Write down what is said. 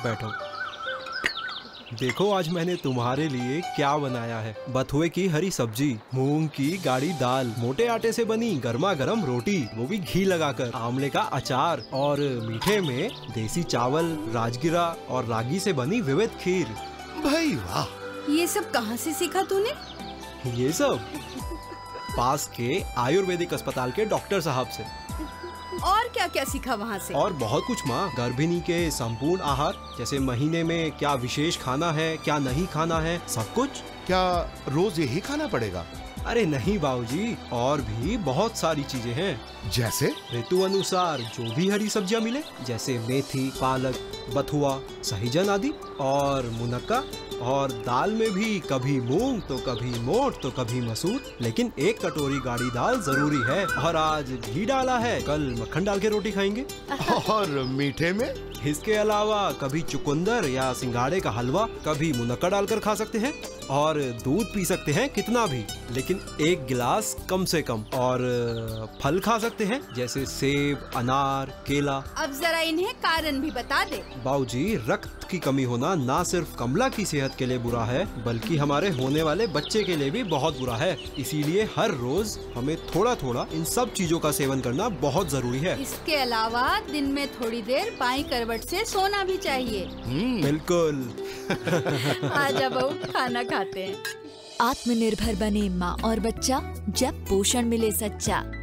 बैठो। देखो आज मैंने तुम्हारे लिए क्या बनाया है। बथुए की हरी सब्जी, मूंग की गाढ़ी दाल, मोटे आटे से बनी गर्मा गर्म रोटी, वो भी घी लगाकर, आंवले का अचार, और मीठे में देसी चावल, राजगिरा और रागी से बनी विविध खीर। भाई वाह, ये सब कहाँ से सीखा तूने? ये सब पास के आयुर्वेदिक अस्पताल के डॉक्टर साहब से। और क्या क्या सीखा वहाँ से? और बहुत कुछ माँ। गर्भिणी के संपूर्ण आहार, जैसे महीने में क्या विशेष खाना है, क्या नहीं खाना है, सब कुछ। क्या रोज यही खाना पड़ेगा? अरे नहीं बाबूजी, और भी बहुत सारी चीजें हैं। जैसे ऋतु अनुसार जो भी हरी सब्जियां मिले, जैसे मेथी, पालक, बथुआ, सहजन आदि, और मुनक्का। और दाल में भी कभी मूंग तो कभी मोट तो कभी मसूर, लेकिन एक कटोरी गाढ़ी दाल जरूरी है। और आज घी डाला है, कल मक्खन डाल के रोटी खाएंगे। और मीठे में? इसके अलावा कभी चुकंदर या सिंगाड़े का हलवा, कभी मुनक्का डालकर खा सकते हैं। और दूध पी सकते हैं कितना भी, लेकिन 1 गिलास कम से कम। और फल खा सकते हैं, जैसे सेब, अनार, केला। अब जरा इन्हें कारण भी बता दे। बाबूजी, रक्त की कमी होना ना सिर्फ कमला की सेहत के लिए बुरा है, बल्कि हमारे होने वाले बच्चे के लिए भी बहुत बुरा है। इसीलिए हर रोज हमें थोड़ा थोड़ा इन सब चीजों का सेवन करना बहुत जरूरी है। इसके अलावा दिन में थोड़ी देर बाईं करवट से सोना भी चाहिए। बिल्कुल। आजा बहू, खाना खाते हैं। आत्मनिर्भर बने माँ और बच्चा, जब पोषण मिले सच्चा।